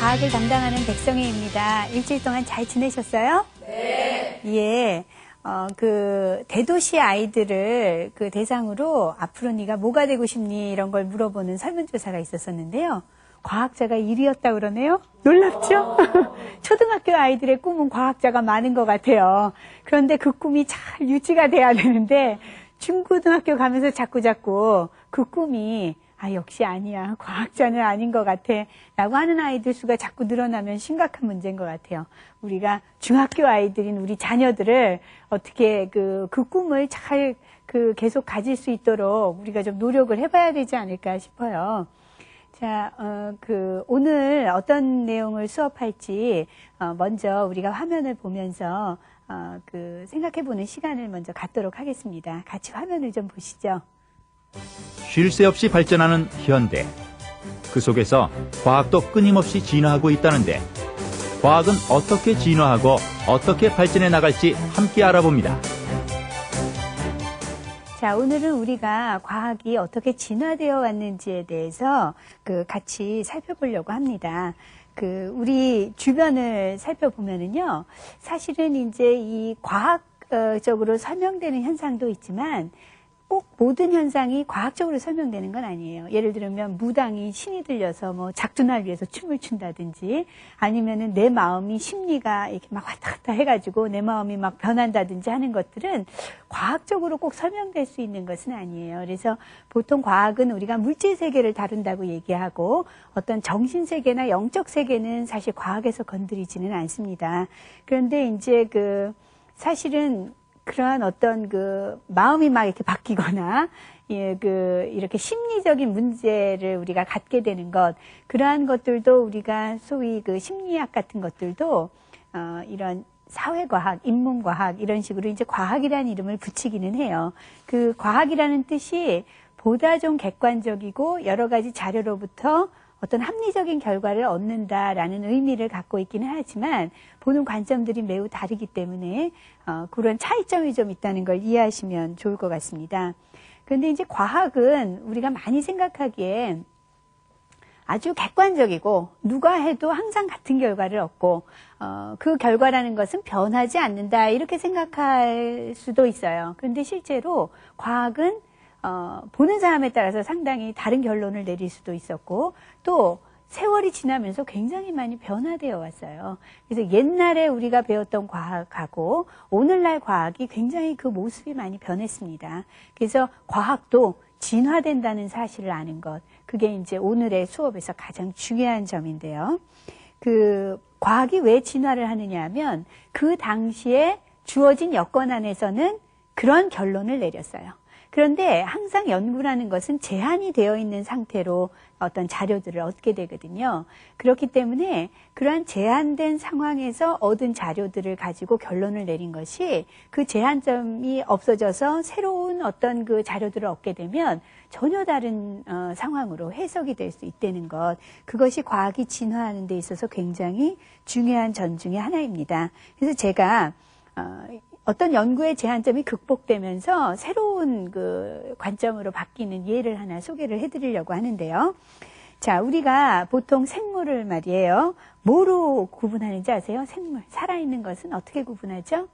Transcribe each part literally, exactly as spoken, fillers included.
과학을 담당하는 백성혜입니다. 일주일 동안 잘 지내셨어요? 네. 예. 어, 그, 대도시 아이들을 그 대상으로 앞으로 네가 뭐가 되고 싶니? 이런 걸 물어보는 설문조사가 있었었는데요. 과학자가 일 위였다고 그러네요? 놀랍죠? 초등학교 아이들의 꿈은 과학자가 많은 것 같아요. 그런데 그 꿈이 잘 유지가 돼야 되는데, 중고등학교 가면서 자꾸 자꾸 그 꿈이 아, 역시 아니야. 과학자는 아닌 것 같아. 라고 하는 아이들 수가 자꾸 늘어나면 심각한 문제인 것 같아요. 우리가 중학교 아이들인 우리 자녀들을 어떻게 그, 그 꿈을 잘 그 계속 가질 수 있도록 우리가 좀 노력을 해봐야 되지 않을까 싶어요. 자, 어, 그, 오늘 어떤 내용을 수업할지, 어, 먼저 우리가 화면을 보면서, 어, 그, 생각해보는 시간을 먼저 갖도록 하겠습니다. 같이 화면을 좀 보시죠. 쉴 새 없이 발전하는 현대. 그 속에서 과학도 끊임없이 진화하고 있다는데 과학은 어떻게 진화하고 어떻게 발전해 나갈지 함께 알아봅니다. 자, 오늘은 우리가 과학이 어떻게 진화되어 왔는지에 대해서 그 같이 살펴보려고 합니다. 그 우리 주변을 살펴보면은요, 사실은 이제 이 과학적으로 설명되는 현상도 있지만 꼭 모든 현상이 과학적으로 설명되는 건 아니에요. 예를 들면 무당이 신이 들려서 뭐 작두날 위해서 춤을 춘다든지, 아니면은 내 마음이 심리가 이렇게 막 왔다 갔다 해가지고 내 마음이 막 변한다든지 하는 것들은 과학적으로 꼭 설명될 수 있는 것은 아니에요. 그래서 보통 과학은 우리가 물질 세계를 다룬다고 얘기하고 어떤 정신 세계나 영적 세계는 사실 과학에서 건드리지는 않습니다. 그런데 이제 그 사실은 그러한 어떤 그 마음이 막 이렇게 바뀌거나, 예, 그 이렇게 심리적인 문제를 우리가 갖게 되는 것, 그러한 것들도 우리가 소위 그 심리학 같은 것들도 어, 이런 사회과학, 인문과학 이런 식으로 이제 과학이라는 이름을 붙이기는 해요. 그 과학이라는 뜻이 보다 좀 객관적이고 여러 가지 자료로부터 어떤 합리적인 결과를 얻는다라는 의미를 갖고 있기는 하지만 보는 관점들이 매우 다르기 때문에 어, 그런 차이점이 좀 있다는 걸 이해하시면 좋을 것 같습니다. 그런데 이제 과학은 우리가 많이 생각하기에 아주 객관적이고 누가 해도 항상 같은 결과를 얻고 어, 그 결과라는 것은 변하지 않는다 이렇게 생각할 수도 있어요. 그런데 실제로 과학은 어, 보는 사람에 따라서 상당히 다른 결론을 내릴 수도 있었고 또 세월이 지나면서 굉장히 많이 변화되어 왔어요. 그래서 옛날에 우리가 배웠던 과학하고 오늘날 과학이 굉장히 그 모습이 많이 변했습니다. 그래서 과학도 진화된다는 사실을 아는 것, 그게 이제 오늘의 수업에서 가장 중요한 점인데요. 그 과학이 왜 진화를 하느냐 하면 그 당시에 주어진 여건 안에서는 그런 결론을 내렸어요. 그런데 항상 연구라는 것은 제한이 되어 있는 상태로 어떤 자료들을 얻게 되거든요. 그렇기 때문에 그러한 제한된 상황에서 얻은 자료들을 가지고 결론을 내린 것이 그 제한점이 없어져서 새로운 어떤 그 자료들을 얻게 되면 전혀 다른 어, 상황으로 해석이 될 수 있다는 것. 그것이 과학이 진화하는 데 있어서 굉장히 중요한 점 중에 하나입니다. 그래서 제가 어, 어떤 연구의 제한점이 극복되면서 새로운 그 관점으로 바뀌는 예를 하나 소개를 해드리려고 하는데요. 자, 우리가 보통 생물을 말이에요. 뭐로 구분하는지 아세요? 생물. 살아있는 것은 어떻게 구분하죠?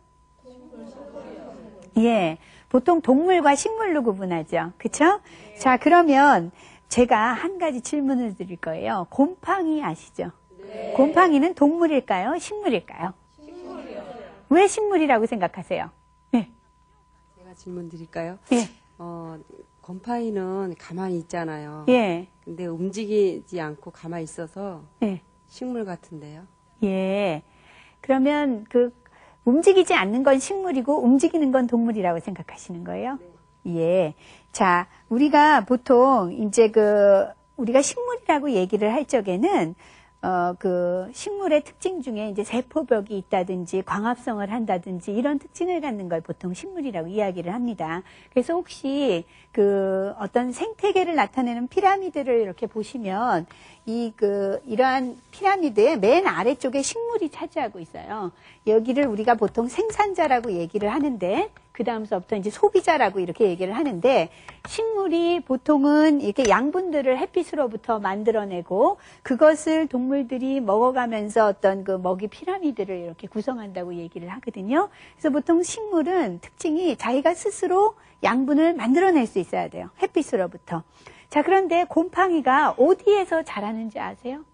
예. 보통 동물과 식물로 구분하죠. 그쵸? 자, 그러면 제가 한 가지 질문을 드릴 거예요. 곰팡이 아시죠? 네. 곰팡이는 동물일까요? 식물일까요? 왜 식물이라고 생각하세요? 네. 제가 질문 드릴까요? 예. 어, 곰팡이는 가만히 있잖아요. 예. 근데 움직이지 않고 가만히 있어서 예. 식물 같은데요. 예. 그러면 그 움직이지 않는 건 식물이고 움직이는 건 동물이라고 생각하시는 거예요? 네. 예. 자, 우리가 보통 이제 그 우리가 식물이라고 얘기를 할 적에는 어, 그, 식물의 특징 중에 이제 세포벽이 있다든지 광합성을 한다든지 이런 특징을 갖는 걸 보통 식물이라고 이야기를 합니다. 그래서 혹시 그 어떤 생태계를 나타내는 피라미드를 이렇게 보시면 이 그, 이러한 피라미드의 맨 아래쪽에 식물이 차지하고 있어요. 여기를 우리가 보통 생산자라고 얘기를 하는데 그 다음서부터 이제 소비자라고 이렇게 얘기를 하는데, 식물이 보통은 이렇게 양분들을 햇빛으로부터 만들어내고 그것을 동물들이 먹어가면서 어떤 그 먹이 피라미드를 이렇게 구성한다고 얘기를 하거든요. 그래서 보통 식물은 특징이 자기가 스스로 양분을 만들어낼 수 있어야 돼요. 햇빛으로부터. 자, 그런데 곰팡이가 어디에서 자라는지 아세요?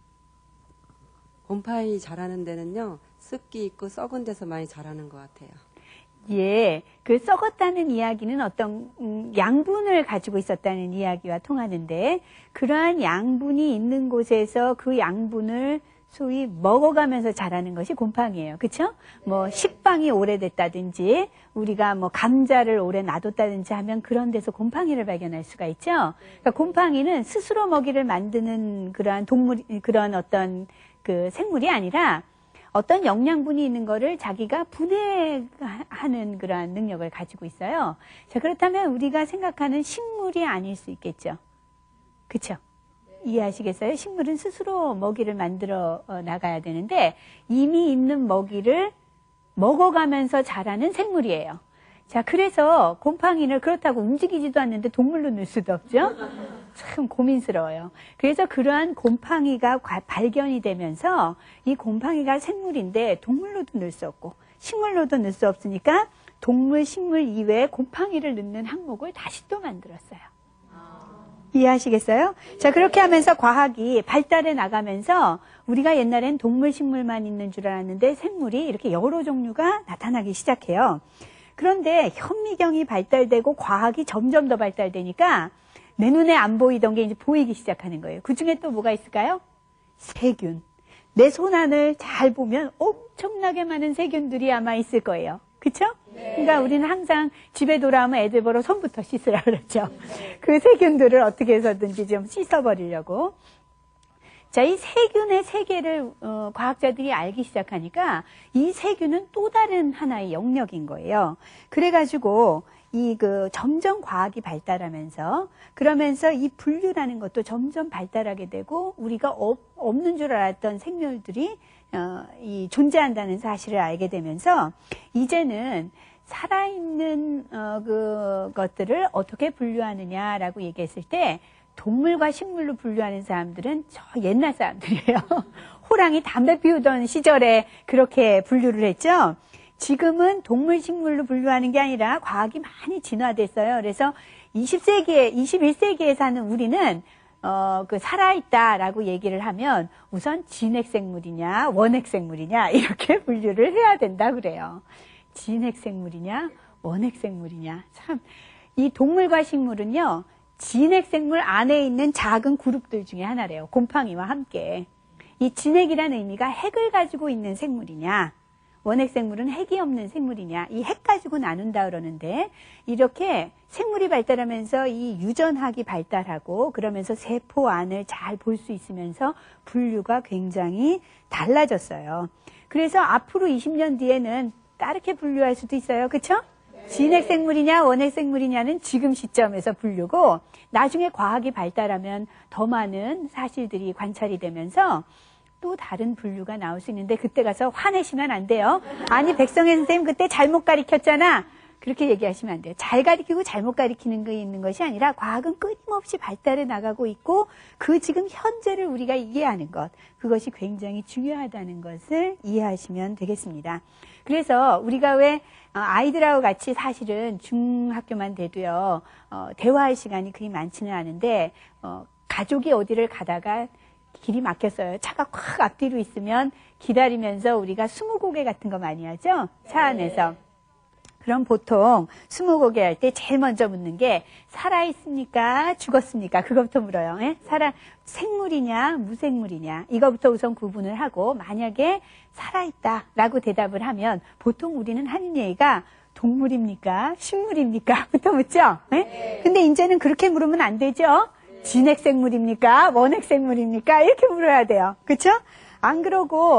곰팡이 자라는 데는요, 습기 있고 썩은 데서 많이 자라는 것 같아요. 예, 그 썩었다는 이야기는 어떤 음, 양분을 가지고 있었다는 이야기와 통하는데, 그러한 양분이 있는 곳에서 그 양분을 소위 먹어가면서 자라는 것이 곰팡이에요. 그렇죠? 뭐 식빵이 오래됐다든지 우리가 뭐 감자를 오래 놔뒀다든지 하면 그런 데서 곰팡이를 발견할 수가 있죠. 그러니까 곰팡이는 스스로 먹이를 만드는 그러한 동물, 그런 어떤 그 생물이 아니라 어떤 영양분이 있는 거를 자기가 분해하는 그러한 능력을 가지고 있어요. 자, 그렇다면 우리가 생각하는 식물이 아닐 수 있겠죠. 그렇죠? 이해하시겠어요? 식물은 스스로 먹이를 만들어 나가야 되는데 이미 있는 먹이를 먹어가면서 자라는 생물이에요. 자, 그래서 곰팡이를 그렇다고 움직이지도 않는데 동물로 넣을 수도 없죠? 참 고민스러워요. 그래서 그러한 곰팡이가 발견이 되면서 이 곰팡이가 생물인데 동물로도 넣을 수 없고 식물로도 넣을 수 없으니까 동물, 식물 이외에 곰팡이를 넣는 항목을 다시 또 만들었어요. 이해하시겠어요? 자, 그렇게 하면서 과학이 발달해 나가면서 우리가 옛날엔 동물, 식물만 있는 줄 알았는데 생물이 이렇게 여러 종류가 나타나기 시작해요. 그런데 현미경이 발달되고 과학이 점점 더 발달되니까 내 눈에 안 보이던 게 이제 보이기 시작하는 거예요. 그 중에 또 뭐가 있을까요? 세균. 내 손 안을 잘 보면 엄청나게 많은 세균들이 아마 있을 거예요. 그쵸? 네. 그러니까 우리는 항상 집에 돌아오면 애들 보러 손부터 씻으라 그러죠. 그 세균들을 어떻게 해서든지 좀 씻어버리려고. 자, 이 세균의 세계를 어, 과학자들이 알기 시작하니까 이 세균은 또 다른 하나의 영역인 거예요. 그래가지고 이 그 점점 과학이 발달하면서 그러면서 이 분류라는 것도 점점 발달하게 되고 우리가 없, 없는 줄 알았던 생물들이 어, 이 존재한다는 사실을 알게 되면서 이제는 살아있는 어, 그 것들을 어떻게 분류하느냐라고 얘기했을 때 동물과 식물로 분류하는 사람들은 저 옛날 사람들이에요. 호랑이 담배 피우던 시절에 그렇게 분류를 했죠. 지금은 동물, 식물로 분류하는 게 아니라 과학이 많이 진화됐어요. 그래서 이십 세기에, 이십일 세기에 사는 우리는 어, 그 살아있다라고 얘기를 하면 우선 진핵생물이냐 원핵생물이냐 이렇게 분류를 해야 된다 그래요. 진핵생물이냐 원핵생물이냐. 참, 이 동물과 식물은요 진핵생물 안에 있는 작은 그룹들 중에 하나래요. 곰팡이와 함께. 이 진핵이라는 의미가 핵을 가지고 있는 생물이냐 원핵생물은 핵이 없는 생물이냐, 이 핵 가지고 나눈다 그러는데, 이렇게 생물이 발달하면서 이 유전학이 발달하고, 그러면서 세포 안을 잘 볼 수 있으면서 분류가 굉장히 달라졌어요. 그래서 앞으로 이십 년 뒤에는 다르게 분류할 수도 있어요. 그쵸? 네. 진핵생물이냐, 원핵생물이냐는 지금 시점에서 분류고, 나중에 과학이 발달하면 더 많은 사실들이 관찰이 되면서, 또 다른 분류가 나올 수 있는데 그때 가서 화내시면 안 돼요. 아니 백성혜 선생님 그때 잘못 가르쳤잖아. 그렇게 얘기하시면 안 돼요. 잘 가르치고 잘못 가르치는 게 있는 것이 아니라 과학은 끊임없이 발달해 나가고 있고 그 지금 현재를 우리가 이해하는 것 그것이 굉장히 중요하다는 것을 이해하시면 되겠습니다. 그래서 우리가 왜 아이들하고 같이 사실은 중학교만 돼도요 어, 대화할 시간이 그리 많지는 않은데 어, 가족이 어디를 가다가 길이 막혔어요. 차가 콱 앞뒤로 있으면 기다리면서 우리가 스무고개 같은 거 많이 하죠? 차 안에서. 그럼 보통 스무고개 할 때 제일 먼저 묻는 게 살아있습니까? 죽었습니까? 그거부터 물어요. 예? 살아, 생물이냐? 무생물이냐? 이거부터 우선 구분을 하고 만약에 살아있다라고 대답을 하면 보통 우리는 하는 얘기가 동물입니까? 식물입니까? 부터 묻죠? 예? 근데 이제는 그렇게 물으면 안 되죠? 진핵생물입니까? 원핵생물입니까? 이렇게 물어야 돼요. 그렇죠? 안 그러고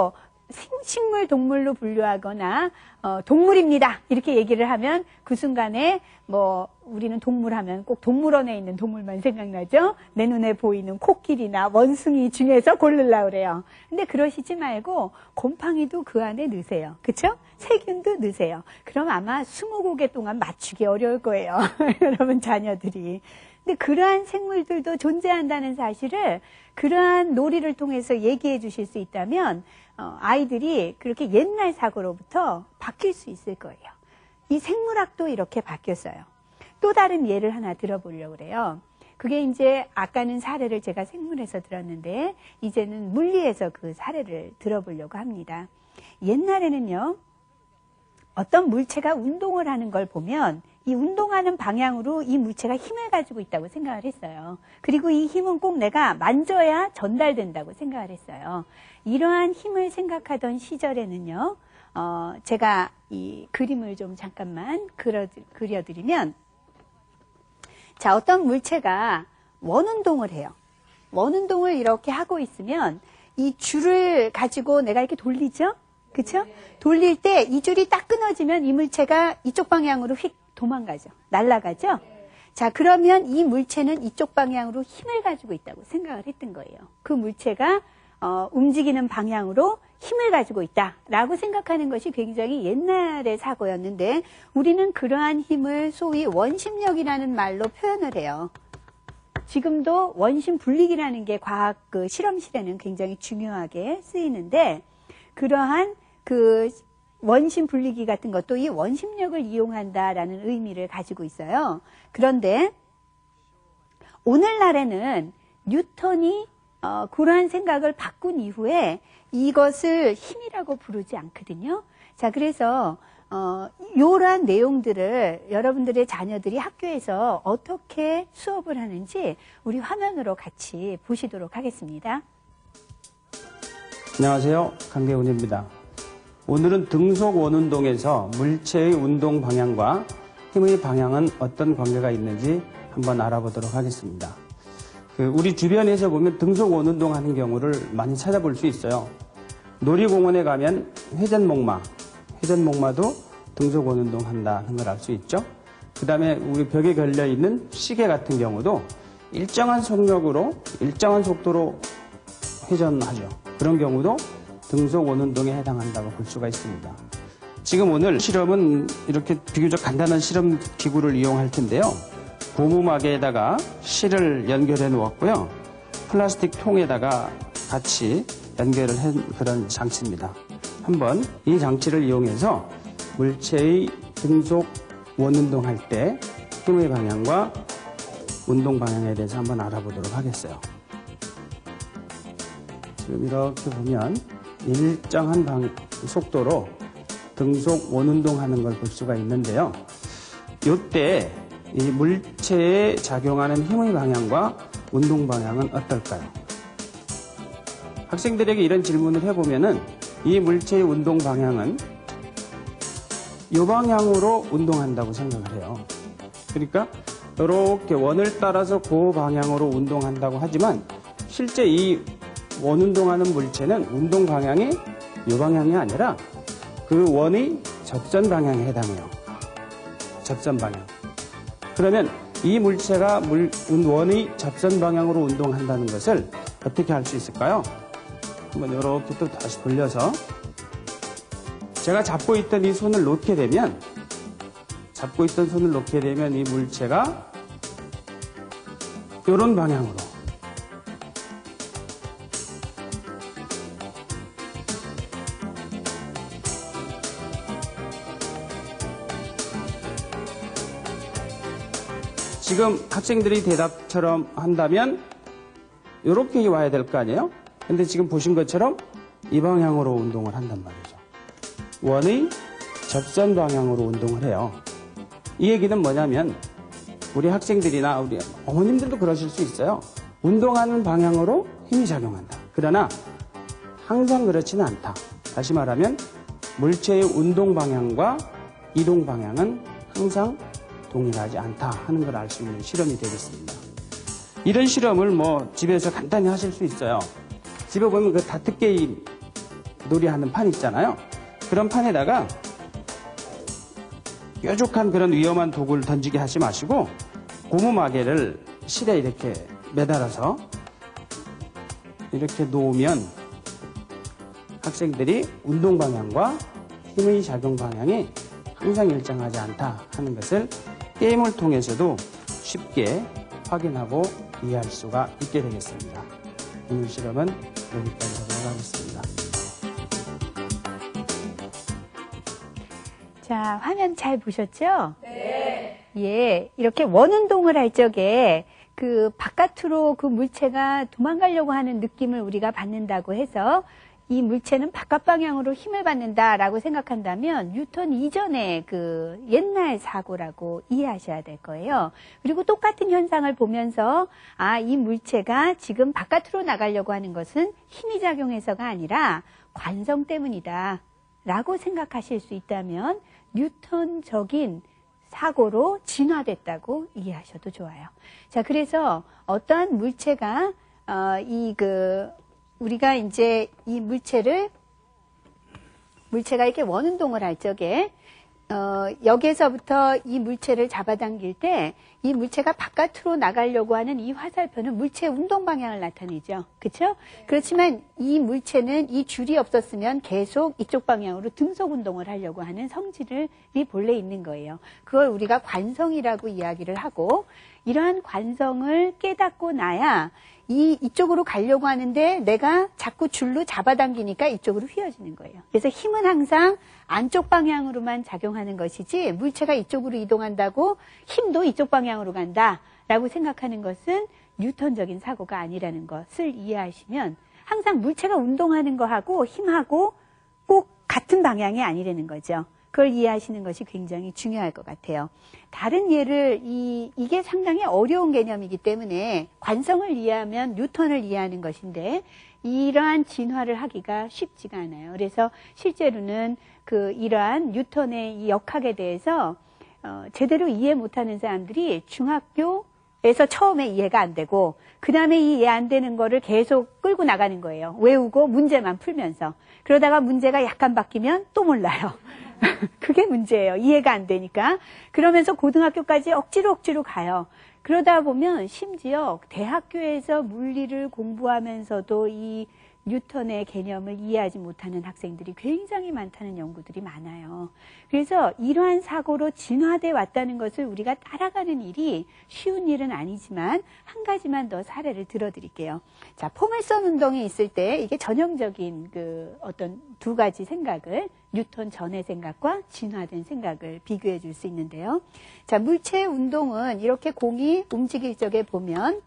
식물 동물로 분류하거나 어, 동물입니다 이렇게 얘기를 하면 그 순간에 뭐 우리는 동물 하면 꼭 동물원에 있는 동물만 생각나죠. 내 눈에 보이는 코끼리나 원숭이 중에서 고르려고 그래요. 근데 그러시지 말고 곰팡이도 그 안에 넣으세요. 그렇죠? 세균도 넣으세요. 그럼 아마 스무 곡개 동안 맞추기 어려울 거예요. 여러분 자녀들이. 근데 그러한 생물들도 존재한다는 사실을 그러한 놀이를 통해서 얘기해 주실 수 있다면 어, 아이들이 그렇게 옛날 사고로부터 바뀔 수 있을 거예요. 이 생물학도 이렇게 바뀌었어요. 또 다른 예를 하나 들어보려고 그래요. 그게 이제 아까는 사례를 제가 생물에서 들었는데 이제는 물리에서 그 사례를 들어보려고 합니다. 옛날에는요. 어떤 물체가 운동을 하는 걸 보면 이 운동하는 방향으로 이 물체가 힘을 가지고 있다고 생각을 했어요. 그리고 이 힘은 꼭 내가 만져야 전달된다고 생각을 했어요. 이러한 힘을 생각하던 시절에는요. 어, 제가 이 그림을 좀 잠깐만 그려, 그려드리면 자, 어떤 물체가 원운동을 해요. 원운동을 이렇게 하고 있으면 이 줄을 가지고 내가 이렇게 돌리죠? 그쵸? 돌릴 때 이 줄이 딱 끊어지면 이 물체가 이쪽 방향으로 휙 도망가죠. 날아가죠? 자, 그러면 이 물체는 이쪽 방향으로 힘을 가지고 있다고 생각을 했던 거예요. 그 물체가 어, 움직이는 방향으로 힘을 가지고 있다라고 생각하는 것이 굉장히 옛날의 사고였는데 우리는 그러한 힘을 소위 원심력이라는 말로 표현을 해요. 지금도 원심 분리기라는 게 과학 그 실험실에는 굉장히 중요하게 쓰이는데 그러한 그 원심 분리기 같은 것도 이 원심력을 이용한다라는 의미를 가지고 있어요. 그런데 오늘날에는 뉴턴이 어, 그러한 생각을 바꾼 이후에 이것을 힘이라고 부르지 않거든요. 자, 그래서 어, 이러한 내용들을 여러분들의 자녀들이 학교에서 어떻게 수업을 하는지 우리 화면으로 같이 보시도록 하겠습니다. 안녕하세요. 강대훈입니다. 오늘은 등속 원운동에서 물체의 운동 방향과 힘의 방향은 어떤 관계가 있는지 한번 알아보도록 하겠습니다. 그 우리 주변에서 보면 등속 원운동 하는 경우를 많이 찾아볼 수 있어요. 놀이공원에 가면 회전목마, 회전목마도 등속 원운동 한다는 걸 알 수 있죠. 그 다음에 우리 벽에 걸려있는 시계 같은 경우도 일정한 속력으로, 일정한 속도로 회전하죠. 그런 경우도 등속 원운동에 해당한다고 볼 수가 있습니다. 지금 오늘 실험은 이렇게 비교적 간단한 실험 기구를 이용할 텐데요. 고무막에다가 실을 연결해 놓았고요. 플라스틱 통에다가 같이 연결을 한 그런 장치입니다. 한번 이 장치를 이용해서 물체의 등속 원운동 할 때 힘의 방향과 운동 방향에 대해서 한번 알아보도록 하겠어요. 지금 이렇게 보면 일정한 방, 속도로 등속 원운동 하는 걸 볼 수가 있는데요. 이때 이 물체에 작용하는 힘의 방향과 운동 방향은 어떨까요? 학생들에게 이런 질문을 해보면은 이 물체의 운동 방향은 이 방향으로 운동한다고 생각을 해요. 그러니까 이렇게 원을 따라서 그 방향으로 운동한다고 하지만 실제 이 원운동하는 물체는 운동 방향이 이 방향이 아니라 그 원의 접선 방향에 해당해요. 접선 방향. 그러면 이 물체가 물, 원의 접선 방향으로 운동한다는 것을 어떻게 할 수 있을까요? 한번 이렇게 또 다시 돌려서 제가 잡고 있던 이 손을 놓게 되면 잡고 있던 손을 놓게 되면 이 물체가 이런 방향으로 지금 학생들이 대답처럼 한다면 이렇게 와야 될 거 아니에요? 근데 지금 보신 것처럼 이 방향으로 운동을 한단 말이죠. 원의 접선 방향으로 운동을 해요. 이 얘기는 뭐냐면 우리 학생들이나 우리 어머님들도 그러실 수 있어요. 운동하는 방향으로 힘이 작용한다. 그러나 항상 그렇지는 않다. 다시 말하면 물체의 운동 방향과 이동 방향은 항상 동일하지 않다 하는 걸 알 수 있는 실험이 되겠습니다. 이런 실험을 뭐 집에서 간단히 하실 수 있어요. 집에 보면 그 다트게임들이 놀이하는 판 있잖아요. 그런 판에다가 뾰족한 그런 위험한 도구를 던지게 하지 마시고 고무 마개를 실에 이렇게 매달아서 이렇게 놓으면 학생들이 운동 방향과 힘의 작용 방향이 항상 일정하지 않다 하는 것을 게임을 통해서도 쉽게 확인하고 이해할 수가 있게 되겠습니다. 오늘 실험은 여기까지 하도록 하겠습니다. 자, 화면 잘 보셨죠? 네. 예, 이렇게 원운동을 할 적에 그 바깥으로 그 물체가 도망가려고 하는 느낌을 우리가 받는다고 해서 이 물체는 바깥 방향으로 힘을 받는다라고 생각한다면 뉴턴 이전의 그 옛날 사고라고 이해하셔야 될 거예요. 그리고 똑같은 현상을 보면서 아, 이 물체가 지금 바깥으로 나가려고 하는 것은 힘이 작용해서가 아니라 관성 때문이다 라고 생각하실 수 있다면 뉴턴적인 사고로 진화됐다고 이해하셔도 좋아요. 자, 그래서 어떠한 물체가 어, 이 그 우리가 이제 이 물체를 물체가 이렇게 원운동을 할 적에 어, 여기에서부터 이 물체를 잡아당길 때 이 물체가 바깥으로 나가려고 하는 이 화살표는 물체의 운동 방향을 나타내죠. 그렇죠? 그렇지만 이 물체는 이 줄이 없었으면 계속 이쪽 방향으로 등속 운동을 하려고 하는 성질이 본래 있는 거예요. 그걸 우리가 관성이라고 이야기를 하고 이러한 관성을 깨닫고 나야 이, 이쪽으로 가려고 하는데 내가 자꾸 줄로 잡아당기니까 이쪽으로 휘어지는 거예요. 그래서 힘은 항상 안쪽 방향으로만 작용하는 것이지 물체가 이쪽으로 이동한다고 힘도 이쪽 방향으로 간다라고 생각하는 것은 뉴턴적인 사고가 아니라는 것을 이해하시면 항상 물체가 운동하는 거하고 힘하고 꼭 같은 방향이 아니라는 거죠. 그걸 이해하시는 것이 굉장히 중요할 것 같아요. 다른 예를, 이, 이게 상당히 어려운 개념이기 때문에 관성을 이해하면 뉴턴을 이해하는 것인데 이러한 진화를 하기가 쉽지가 않아요. 그래서 실제로는 그 이러한 뉴턴의 이 역학에 대해서 어, 제대로 이해 못하는 사람들이 중학교에서 처음에 이해가 안 되고 그 다음에 이 이해 안 되는 거를 계속 끌고 나가는 거예요. 외우고 문제만 풀면서. 그러다가 문제가 약간 바뀌면 또 몰라요. 그게 문제예요. 이해가 안 되니까. 그러면서 고등학교까지 억지로 억지로 가요. 그러다 보면 심지어 대학교에서 물리를 공부하면서도 이 뉴턴의 개념을 이해하지 못하는 학생들이 굉장히 많다는 연구들이 많아요. 그래서 이러한 사고로 진화돼 왔다는 것을 우리가 따라가는 일이 쉬운 일은 아니지만 한 가지만 더 사례를 들어드릴게요. 자, 포물선 운동이 있을 때 이게 전형적인 그 어떤 두 가지 생각을 뉴턴 전의 생각과 진화된 생각을 비교해 줄 수 있는데요. 자, 물체의 운동은 이렇게 공이 움직일 적에 보면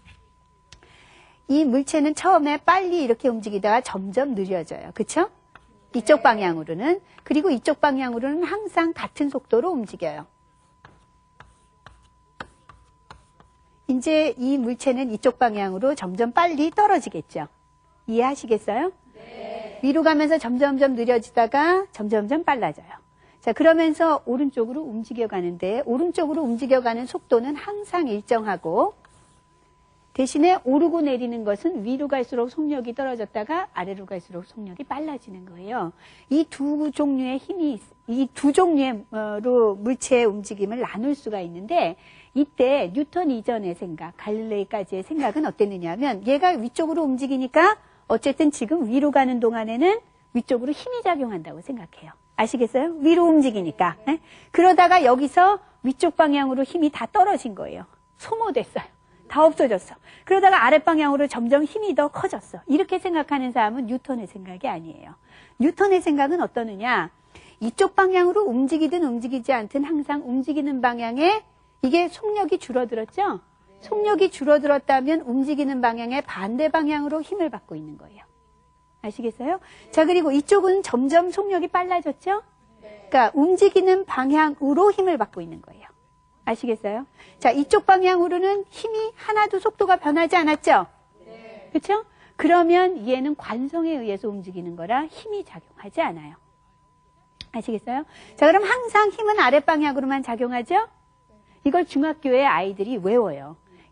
이 물체는 처음에 빨리 이렇게 움직이다가 점점 느려져요. 그렇죠? 이쪽 방향으로는. 그리고 이쪽 방향으로는 항상 같은 속도로 움직여요. 이제 이 물체는 이쪽 방향으로 점점 빨리 떨어지겠죠. 이해하시겠어요? 네. 위로 가면서 점점점 느려지다가 점점점 빨라져요. 자, 그러면서 오른쪽으로 움직여 가는데 오른쪽으로 움직여가는 속도는 항상 일정하고 대신에 오르고 내리는 것은 위로 갈수록 속력이 떨어졌다가 아래로 갈수록 속력이 빨라지는 거예요. 이 두 종류의 힘이, 이 두 종류로 물체의 움직임을 나눌 수가 있는데 이때 뉴턴 이전의 생각, 갈릴레이까지의 생각은 어땠느냐 하면 얘가 위쪽으로 움직이니까 어쨌든 지금 위로 가는 동안에는 위쪽으로 힘이 작용한다고 생각해요. 아시겠어요? 위로 움직이니까. 네? 그러다가 여기서 위쪽 방향으로 힘이 다 떨어진 거예요. 소모됐어요. 다 없어졌어. 그러다가 아랫방향으로 점점 힘이 더 커졌어. 이렇게 생각하는 사람은 뉴턴의 생각이 아니에요. 뉴턴의 생각은 어떠느냐? 이쪽 방향으로 움직이든 움직이지 않든 항상 움직이는 방향에 이게 속력이 줄어들었죠? 속력이 줄어들었다면 움직이는 방향의 반대 방향으로 힘을 받고 있는 거예요. 아시겠어요? 자, 그리고 이쪽은 점점 속력이 빨라졌죠? 그러니까 움직이는 방향으로 힘을 받고 있는 거예요. 아시겠어요? 자, 이쪽 방향으로는 힘이 하나도 속도가 변하지 않았죠? 네. 그렇죠? 그러면 얘는 관성에 의해서 움직이는 거라 힘이 작용하지 않아요. 아시겠어요? 자, 그럼 항상 힘은 아랫방향으로만 작용하죠? 이걸 중학교의 아이들이 외워요.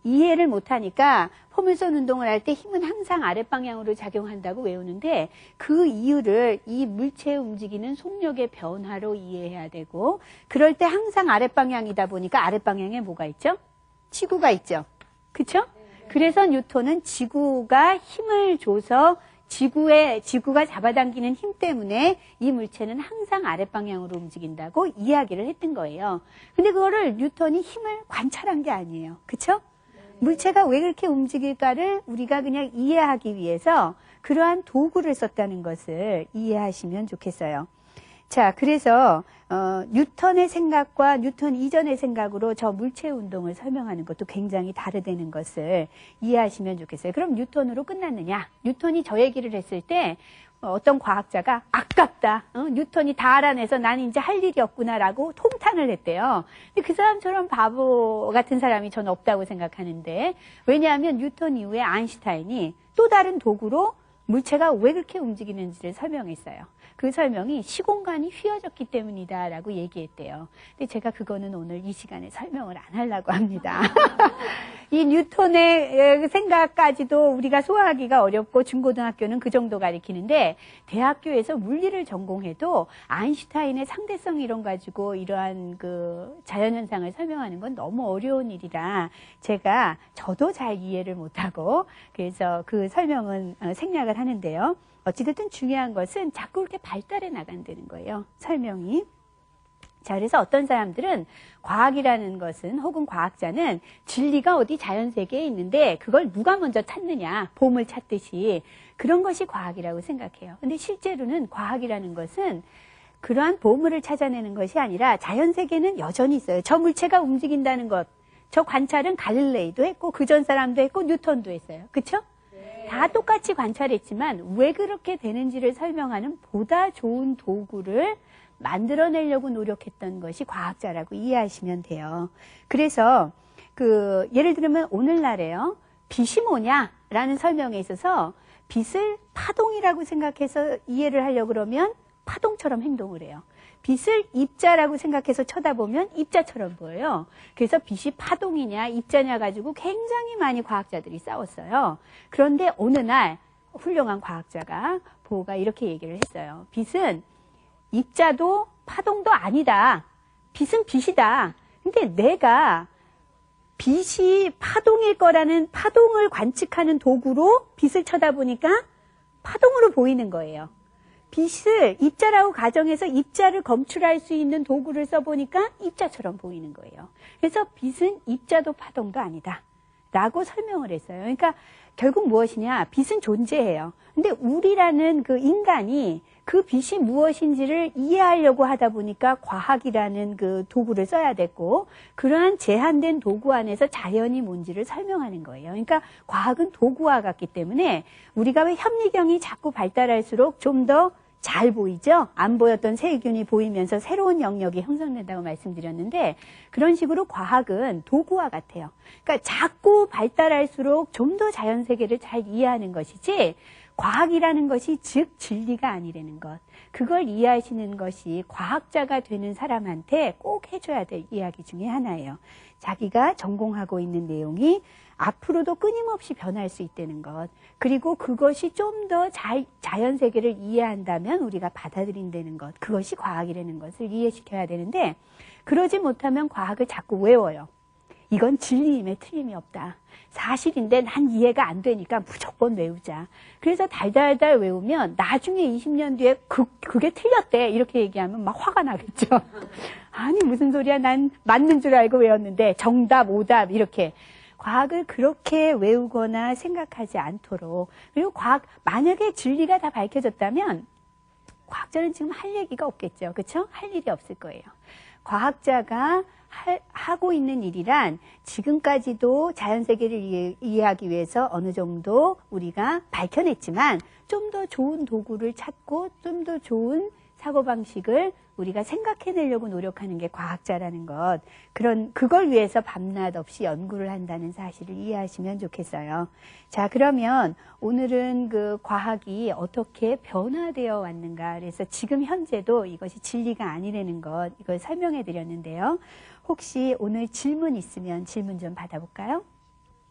이해를 못하니까 포물선 운동을 할 때 힘은 항상 아랫방향으로 작용한다고 외우는데 그 이유를 이 물체에 움직이는 속력의 변화로 이해해야 되고 그럴 때 항상 아랫방향이다 보니까 아랫방향에 뭐가 있죠? 지구가 있죠. 그쵸? 그래서 뉴턴은 지구가 힘을 줘서 지구에, 지구가 잡아당기는 힘 때문에 이 물체는 항상 아랫방향으로 움직인다고 이야기를 했던 거예요. 근데 그거를 뉴턴이 힘을 관찰한 게 아니에요. 그쵸? 물체가 왜 그렇게 움직일까를 우리가 그냥 이해하기 위해서 그러한 도구를 썼다는 것을 이해하시면 좋겠어요. 자, 그래서 어, 뉴턴의 생각과 뉴턴 이전의 생각으로 저 물체 운동을 설명하는 것도 굉장히 다르다는 것을 이해하시면 좋겠어요. 그럼 뉴턴으로 끝났느냐? 뉴턴이 저 얘기를 했을 때 어떤 과학자가 아깝다. 어? 뉴턴이 다 알아내서 나는 이제 할 일이 없구나라고 통탄을 했대요. 근데 그 사람처럼 바보 같은 사람이 저는 없다고 생각하는데 왜냐하면 뉴턴 이후에 아인슈타인이 또 다른 도구로 물체가 왜 그렇게 움직이는지를 설명했어요. 그 설명이 시공간이 휘어졌기 때문이다라고 얘기했대요. 근데 제가 그거는 오늘 이 시간에 설명을 안 하려고 합니다. 이 뉴턴의 생각까지도 우리가 소화하기가 어렵고 중고등학교는 그 정도 가르치는데 대학교에서 물리를 전공해도 아인슈타인의 상대성 이론 가지고 이러한 그 자연현상을 설명하는 건 너무 어려운 일이라 제가 저도 잘 이해를 못하고 그래서 그 설명은 생략을 하는데요. 어찌됐든 중요한 것은 자꾸 그렇게 발달해 나간다는 거예요. 설명이. 자, 그래서 어떤 사람들은 과학이라는 것은 혹은 과학자는 진리가 어디 자연세계에 있는데 그걸 누가 먼저 찾느냐, 보물 찾듯이 그런 것이 과학이라고 생각해요. 근데 실제로는 과학이라는 것은 그러한 보물을 찾아내는 것이 아니라 자연세계는 여전히 있어요. 저 물체가 움직인다는 것, 저 관찰은 갈릴레이도 했고 그 전 사람도 했고 뉴턴도 했어요. 그렇죠? 다 똑같이 관찰했지만 왜 그렇게 되는지를 설명하는 보다 좋은 도구를 만들어내려고 노력했던 것이 과학자라고 이해하시면 돼요. 그래서 그 예를 들면 오늘날에요. 빛이 뭐냐라는 설명에 있어서 빛을 파동이라고 생각해서 이해를 하려고 그러면 파동처럼 행동을 해요. 빛을 입자라고 생각해서 쳐다보면 입자처럼 보여요. 그래서 빛이 파동이냐 입자냐 가지고 굉장히 많이 과학자들이 싸웠어요. 그런데 어느 날 훌륭한 과학자가 보가 이렇게 얘기를 했어요. 빛은 입자도 파동도 아니다. 빛은 빛이다. 근데 내가 빛이 파동일 거라는 파동을 관측하는 도구로 빛을 쳐다보니까 파동으로 보이는 거예요. 빛을 입자라고 가정해서 입자를 검출할 수 있는 도구를 써보니까 입자처럼 보이는 거예요. 그래서 빛은 입자도 파동도 아니다 라고 설명을 했어요. 그러니까 결국 무엇이냐, 빛은 존재해요. 근데 우리라는 그 인간이 그 빛이 무엇인지를 이해하려고 하다 보니까 과학이라는 그 도구를 써야 됐고 그러한 제한된 도구 안에서 자연이 뭔지를 설명하는 거예요. 그러니까 과학은 도구와 같기 때문에 우리가 왜 현미경이 자꾸 발달할수록 좀 더 잘 보이죠? 안 보였던 세균이 보이면서 새로운 영역이 형성된다고 말씀드렸는데 그런 식으로 과학은 도구와 같아요. 그러니까 자꾸 발달할수록 좀 더 자연세계를 잘 이해하는 것이지 과학이라는 것이 즉 진리가 아니라는 것. 그걸 이해하시는 것이 과학자가 되는 사람한테 꼭 해줘야 될 이야기 중에 하나예요. 자기가 전공하고 있는 내용이 앞으로도 끊임없이 변할 수 있다는 것. 그리고 그것이 좀 더 자연세계를 이해한다면 우리가 받아들인다는 것. 그것이 과학이라는 것을 이해시켜야 되는데 그러지 못하면 과학을 자꾸 외워요. 이건 진리임에 틀림이 없다. 사실인데 난 이해가 안 되니까 무조건 외우자. 그래서 달달달 외우면 나중에 이십 년 뒤에 그, 그게 틀렸대. 이렇게 얘기하면 막 화가 나겠죠. 아니 무슨 소리야. 난 맞는 줄 알고 외웠는데 정답, 오답 이렇게. 과학을 그렇게 외우거나 생각하지 않도록. 그리고 과학, 만약에 진리가 다 밝혀졌다면 과학자는 지금 할 얘기가 없겠죠. 그렇죠? 할 일이 없을 거예요. 과학자가 하, 하고 있는 일이란 지금까지도 자연세계를 이해, 이해하기 위해서 어느 정도 우리가 밝혀냈지만 좀 더 좋은 도구를 찾고 좀 더 좋은 사고방식을 우리가 생각해내려고 노력하는 게 과학자라는 것. 그런, 그걸 위해서 밤낮 없이 연구를 한다는 사실을 이해하시면 좋겠어요. 자, 그러면 오늘은 그 과학이 어떻게 변화되어 왔는가. 그래서 지금 현재도 이것이 진리가 아니라는 것, 이걸 설명해 드렸는데요. 혹시 오늘 질문 있으면 질문 좀 받아볼까요?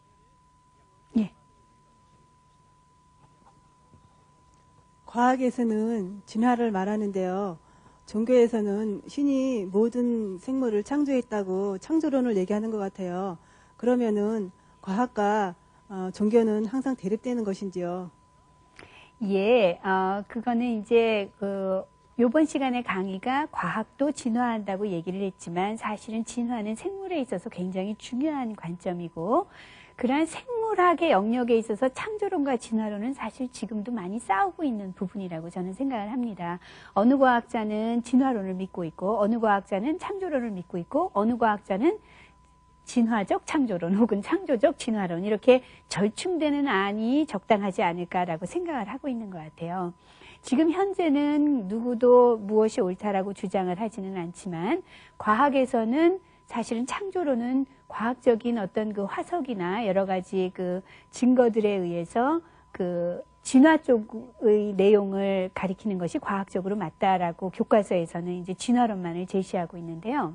과학에서는 진화를 말하는데요. 종교에서는 신이 모든 생물을 창조했다고 창조론을 얘기하는 것 같아요. 그러면은 과학과 어, 종교는 항상 대립되는 것인지요? 예, 어, 그거는 이제 그 요번 시간의 강의가 과학도 진화한다고 얘기를 했지만 사실은 진화는 생물에 있어서 굉장히 중요한 관점이고 그러한 생물학의 영역에 있어서 창조론과 진화론은 사실 지금도 많이 싸우고 있는 부분이라고 저는 생각을 합니다. 어느 과학자는 진화론을 믿고 있고 어느 과학자는 창조론을 믿고 있고 어느 과학자는 진화적 창조론 혹은 창조적 진화론 이렇게 절충되는 안이 적당하지 않을까라고 생각을 하고 있는 것 같아요. 지금 현재는 누구도 무엇이 옳다라고 주장을 하지는 않지만 과학에서는 사실은 창조론은 과학적인 어떤 그 화석이나 여러 가지 그 증거들에 의해서 그 진화 쪽의 내용을 가리키는 것이 과학적으로 맞다라고 교과서에서는 이제 진화론만을 제시하고 있는데요.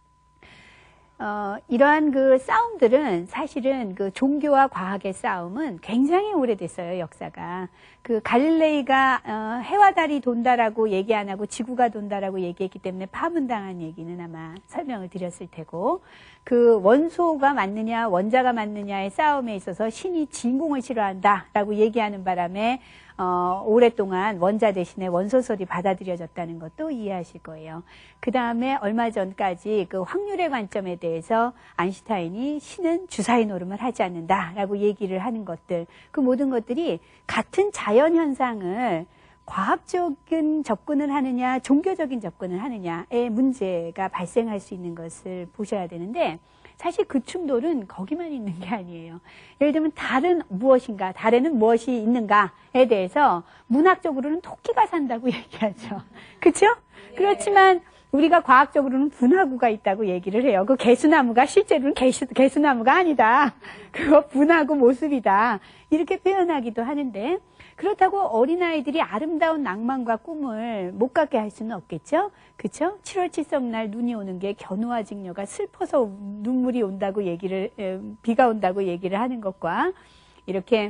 어, 이러한 그 싸움들은 사실은 그 종교와 과학의 싸움은 굉장히 오래됐어요, 역사가. 그 갈릴레이가 어, 해와 달이 돈다라고 얘기 안 하고 지구가 돈다라고 얘기했기 때문에 파문당한 얘기는 아마 설명을 드렸을 테고, 그 원소가 맞느냐, 원자가 맞느냐의 싸움에 있어서 신이 진공을 싫어한다라고 얘기하는 바람에 어, 오랫동안 원자 대신에 원소설이 받아들여졌다는 것도 이해하실 거예요. 그 다음에 얼마 전까지 그 확률의 관점에 대해서 아인슈타인이 신은 주사위 노름을 하지 않는다라고 얘기를 하는 것들, 그 모든 것들이 같은 자연 현상을 과학적인 접근을 하느냐, 종교적인 접근을 하느냐의 문제가 발생할 수 있는 것을 보셔야 되는데, 사실 그 충돌은 거기만 있는 게 아니에요. 예를 들면 달은 무엇인가, 달에는 무엇이 있는가에 대해서 문학적으로는 토끼가 산다고 얘기하죠. 그렇죠? 그렇지만 우리가 과학적으로는 분화구가 있다고 얘기를 해요. 그 개수나무가 실제로는 개수, 개수나무가 아니다. 그거 분화구 모습이다. 이렇게 표현하기도 하는데, 그렇다고 어린아이들이 아름다운 낭만과 꿈을 못 갖게 할 수는 없겠죠? 그쵸? 칠월 칠성날 눈이 오는 게 견우와 직녀가 슬퍼서 눈물이 온다고 얘기를, 비가 온다고 얘기를 하는 것과 이렇게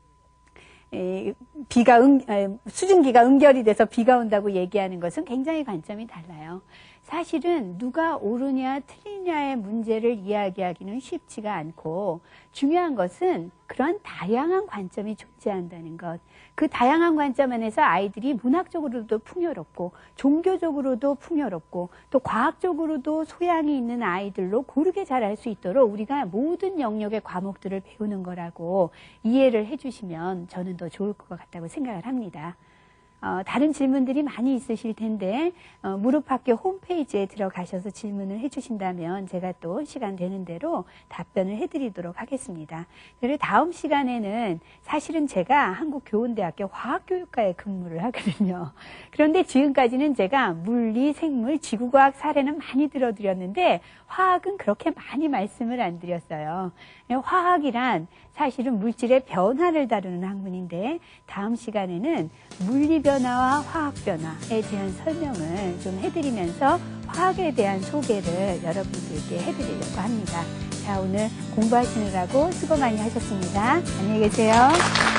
비가 응, 수증기가 응결이 돼서 비가 온다고 얘기하는 것은 굉장히 관점이 달라요. 사실은 누가 옳으냐 틀리냐의 문제를 이야기하기는 쉽지가 않고 중요한 것은 그런 다양한 관점이 존재한다는 것. 그 다양한 관점 안에서 아이들이 문학적으로도 풍요롭고 종교적으로도 풍요롭고 또 과학적으로도 소양이 있는 아이들로 고르게 자랄 수 있도록 우리가 모든 영역의 과목들을 배우는 거라고 이해를 해주시면 저는 더 좋을 것 같다고 생각을 합니다. 어, 다른 질문들이 많이 있으실 텐데 어, 무릎학교 홈페이지에 들어가셔서 질문을 해주신다면 제가 또 시간 되는 대로 답변을 해드리도록 하겠습니다. 그리고 다음 시간에는 사실은 제가 한국교원대학교 화학교육과에 근무를 하거든요. 그런데 지금까지는 제가 물리, 생물, 지구과학 사례는 많이 들어드렸는데 화학은 그렇게 많이 말씀을 안 드렸어요. 화학이란 사실은 물질의 변화를 다루는 학문인데 다음 시간에는 물리 변화와 화학 변화에 대한 설명을 좀 해드리면서 화학에 대한 소개를 여러분들께 해드리려고 합니다. 자, 오늘 공부하시느라고 수고 많이 하셨습니다. 안녕히 계세요.